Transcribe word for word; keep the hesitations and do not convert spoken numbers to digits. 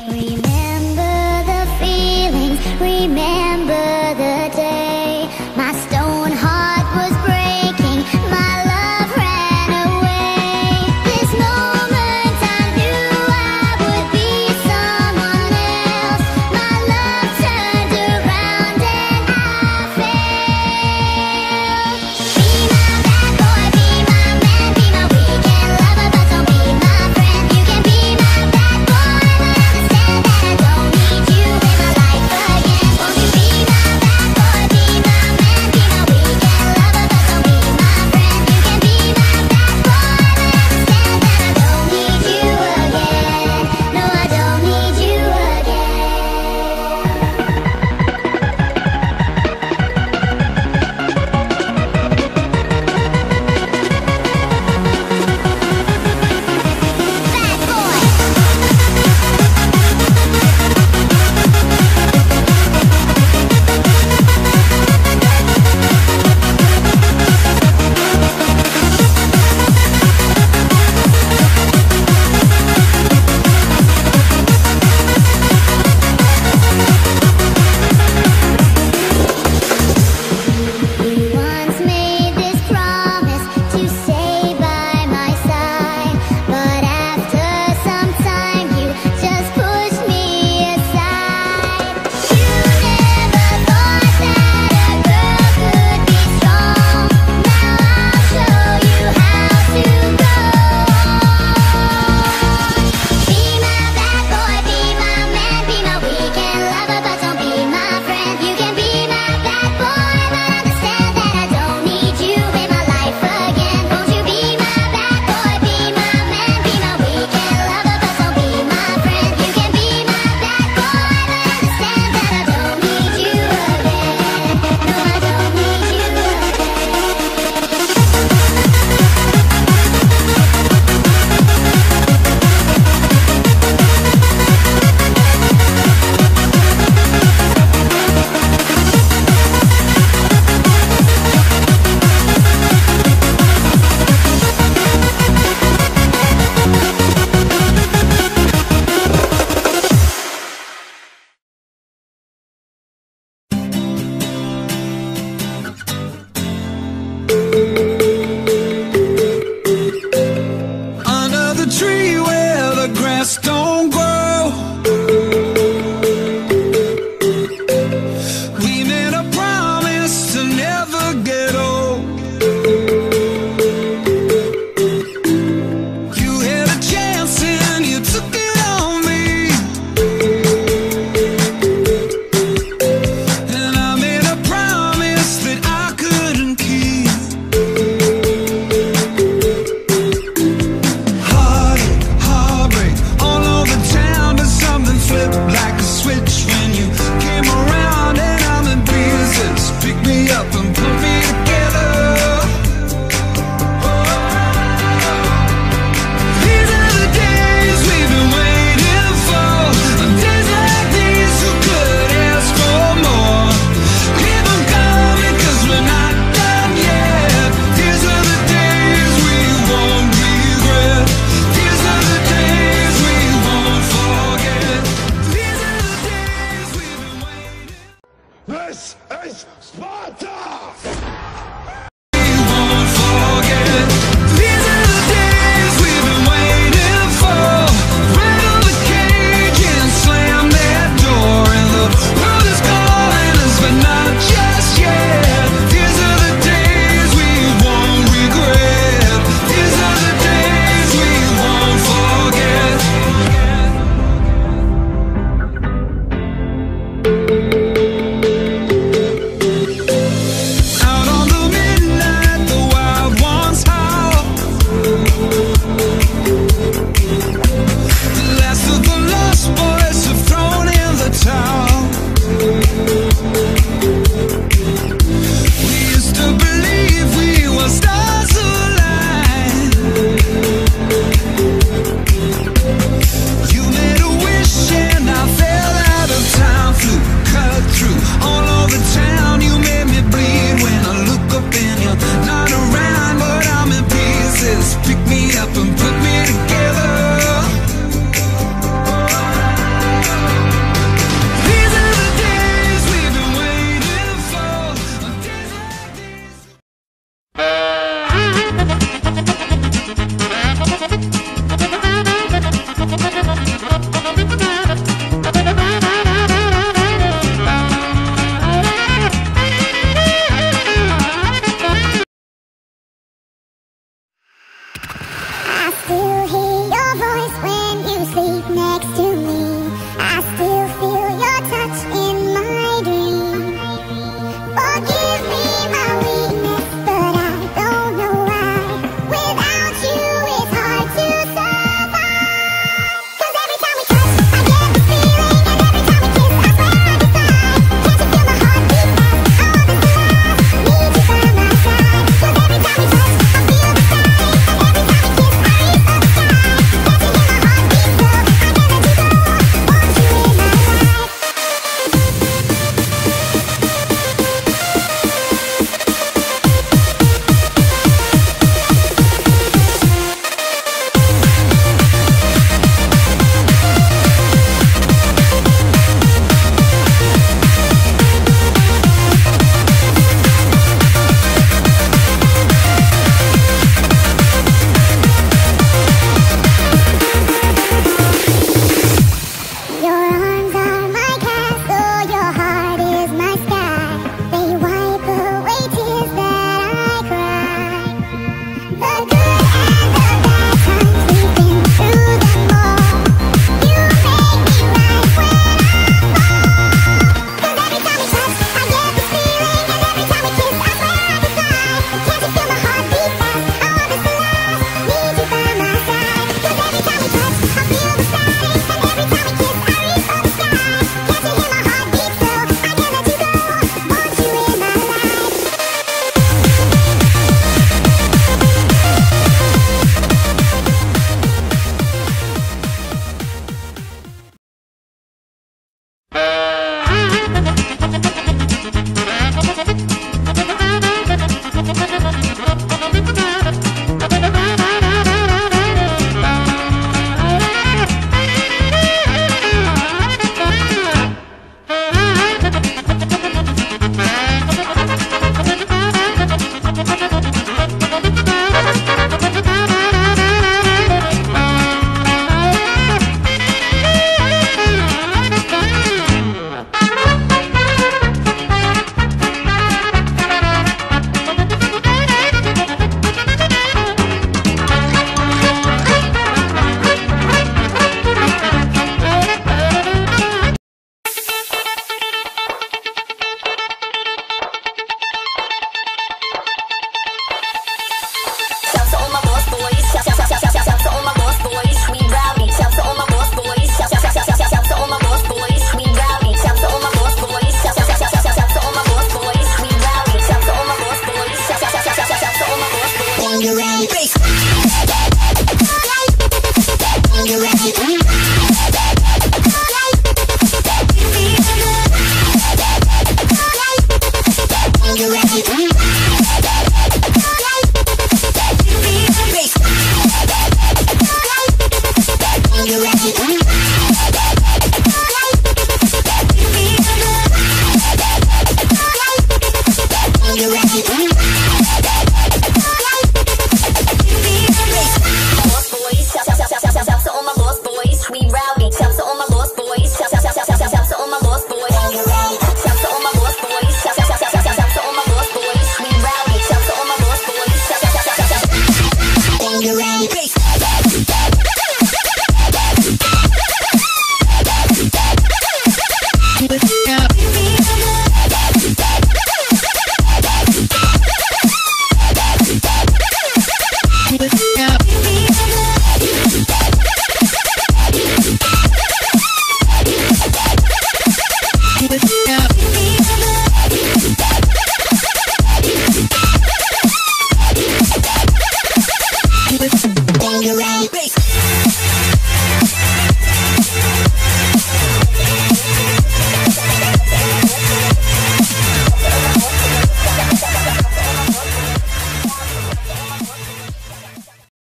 Remember the feelings, remember the day. My stone heart was breaking, my love ran away. This moment I knew I would be someone else. My love turned around and I failed. Be my bad boy, be my man, be my weekend lover, but don't be my friend. You can be my bad boy, but understand that I don't need you in my life again. Won't you be my bad boy, be my man, be my weekend lover, but don't be my friend. You can be my bad boy, but understand that I don't need you again. No, I don't need you again. Bad boy. You once made this promise to stay by my side, but after some time you just pushed me aside. You never thought that a girl could be strong. Now I'll show you how to go. Be my bad boy, be my man, be my weekend lover, but don't be my friend. You can be my bad boy, but understand that I don't need you in my life again. Won't you be my bad boy, be my man, be my weekend lover, but don't be my friend. You can be my bad boy, but understand that I don't need you again. No, I don't need you Under the tree where the grass don't grow, we made a promise to never get old. You had a chance and you took it on me, and I made a promise that I couldn't keep. Heartache, heartbreak, all you ready?